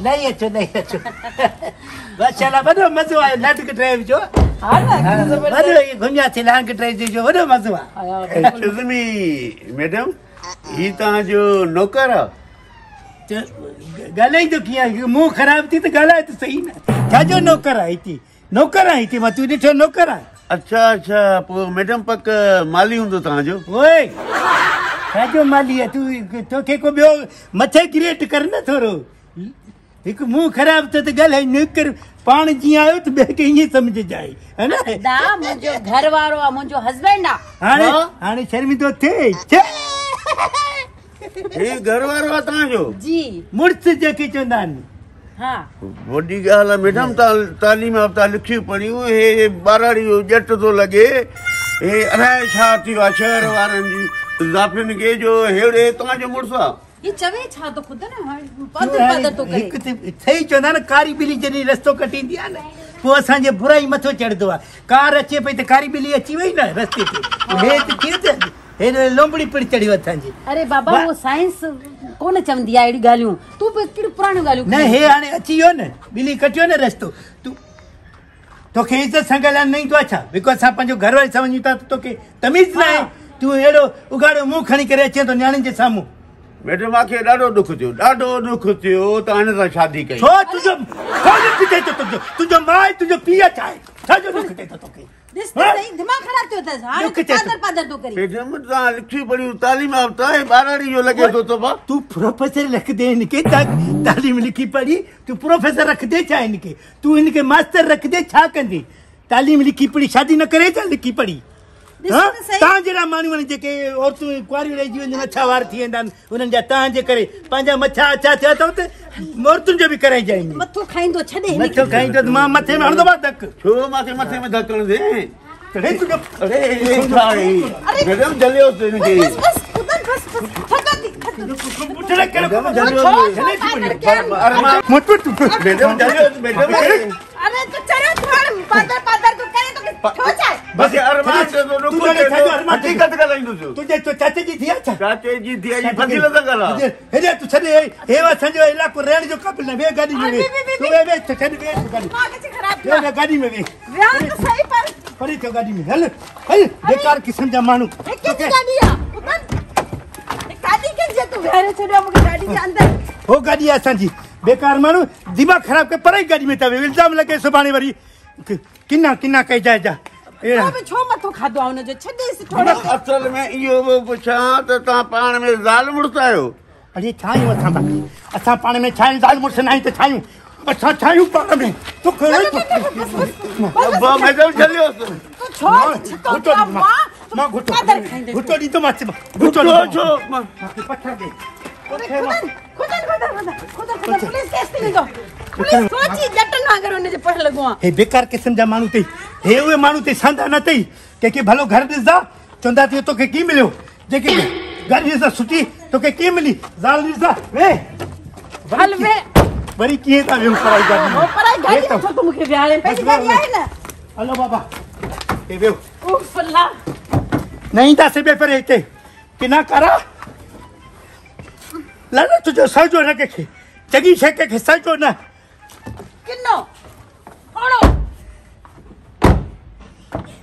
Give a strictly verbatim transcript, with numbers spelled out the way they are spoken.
नहीं अचो नहीं अचो माशाल्लाह वॾो मज़ो आयो नाटक ड्राइव जो हा न वॾो घुमिया थी लांग ड्राइव जो वॾो मज़ो आयो एक्सक्यूज़ मी मैडम ही तव्हांजो नौकर आहे ॻाल्हाई तो कीअं मुंहुं ख़राब थी त ॻाल्हाए त सही न छाजो नौकर आहे हिते नौकर आहे हिते मां तूं ॾिठो नौकर आहे अच्छा अच्छा पोइ मैडम पक माली हूंदो तव्हांजो ओए छाजो माली आहे तूं तोखे को ॿियो मथे क्रिएट कर न थोरो हिकु मुंहुं ख़राब थियो त ॻाल्हाए नौकर पाण जीअं आयो त ॿिए खे ईअं सम्झजाए है न दा मुंहिंजो घर वारो आहे मुंहिंजो हस्बैंड आहे हाणे हाणे शर्मिंदो थिए हे घर वारो आहे तव्हांजो जी मुड़ुस जेके चवंदा आहिनि हा वॾी ॻाल्हि आहे मैडम तव्हां तालीम याफ़्ता लिखियूं पढ़ियूं हे ॿारहड़ी जो ॼट थो लॻे हे अलाए छा थियो आहे शहर वारनि जी ज़ाफ़ियुनि खे जो हेड़े तव्हांजो मुड़ुसु आहे ये चवे छा तो खुद न पद पद तो करे हिकु सही चवंदा न कारी ॿिली जॾहिं रस्तो कटींदी आहे न पोइ असांजे बुराई मथो चढ़ंदो आहे कार अचे पई त कारी ॿिली अची वई न रस्ते ते हे त कीअं त हे लोंबड़ी पिड़ी चढ़ी असांजी अरे बाबा वो साइंस कोन चवंदी आहे अहिड़ी ॻाल्हियूं तूं बि कहिड़ी पुराणियूं ॻाल्हियूं न हे हाणे अची वियो न ॿिली कटियो न रस्तो तूं तोखे इज़त सां ॻाल्हाइण न ईंदो आहे छा बिकॉज़ असां पंहिंजो घर वारी सम्झूं था त तोखे तमीज़ न आहे तूं अहिड़ो उघाड़ो मुंहुं खणी करे अचे थो न्याणियुनि जे साम्हूं मैडम मूंखे ॾाढो दुख थियो ॾाढो दुख थियो त हिन सां शादी कई छो तुंहिंजो छो दुख थिए थो तुंहिंजो तुंहिंजो माउ तुंहिंजो पीउ छा आहे छाजो दुख थिए थो तोखे ॾिस त सही दिमाग़ ख़राब थियो अथसि हाणे पादर पादर थो करे मैडम तव्हां लिखियूं पढ़ियूं तालीम याफ़्ता हे ॿारहड़ी जो लॻे थो त बा तूं प्रोफेसर रख दे हिनखे तालीम लिखी पढ़ी तूं प्रोफेसर रख दे छा हिनखे तूं हिनखे मास्टर रख दे छा कंदी तालीम लिखी पढ़ी शादी न करे छा लिखी पढ़ी तव्हां जहिड़ा माण्हू आहिनि जेके औरतूं कुआरियूं रहिजी वञनि मच्छा वार थी वेंदा आहिनि उन्हनि जा तव्हांजे करे पंहिंजा मच्छा अछा थिया अथव त औरतुनि जो बि कराइजांइ मथो खाईंदो छॾे मथो खाईंदो त मां मथे में हणंदो मां धक छो मूंखे मथे में धक हणंदे अरे तुंहिंजो अरे मैडम जलियो हिनखे बस बस बस बस थका थी पुठड़े कहिड़ो मैडम जलियो मैडम अरे तू चढ़ो थोड़ पादर पादर तू करे तो छो चाहे बस अरमान से तो रुको हकीकत ॻाल्हाईंदो छु तुंहिंजे तो चाचे जी थिया छा चाचे जी थिया जी फज़ीलत ॻाल्हि हेॾे तूं छॾे हे असांजो इलाइक़ो रहण जो क़बिल न वे गाॾी में वे तूं वे वे छॾ वे गाॾी वे गाॾी में वे विहार तो सही पर परी तो गाॾी में हल हल बेकार किस्म जा माण्हू केड़ी गाॾी आ उतन गाॾी के जे तू विहार छॾियो मूंखे गाॾी जे अंदर हो गाॾी आहे असांजी बेकार माण्हू दिमाग़ ख़राब करे परे गाॾी में था वे इल्ज़ाम लॻे सुभाणे वरी किना किना कई जाए जा छो मथो खाधो आहे हुनजो छॾेसि थोरो असल में इहो पुछां त तव्हां पाण में ज़ाल मुड़ुसु आहियो अड़े छा आहियूं असां बाक़ी असां पाण में छा आहियूं ज़ाल मुड़ुसु न आहियूं त छा आहियूं असां छा आहियूं पाण में तोखे मैडम जलियो मां घुटो घुटो ॾींदोमांसि घुटो छो पथर ॾे हे बेकार किस्म जा माण्हू अथई हे उहे माण्हू अथई संदा न अथई कंहिंखे भलो घर ॾिसंदा चवंदा अथई तोखे कीअं मिलियो जेके घर ॾिसंदा सुठी तोखे कीअं मिली ज़ाल ॾिसंदा वे हल वे वरी कीअं था वेहूं पराई गाॾी में हलो बाबा हे वेहो न ईंदासीं ॿिए पर हिते किना करा लाला तुझो सजो न कंहिंखे चङी शइ कंहिंखे सजो न किनो ओड़ो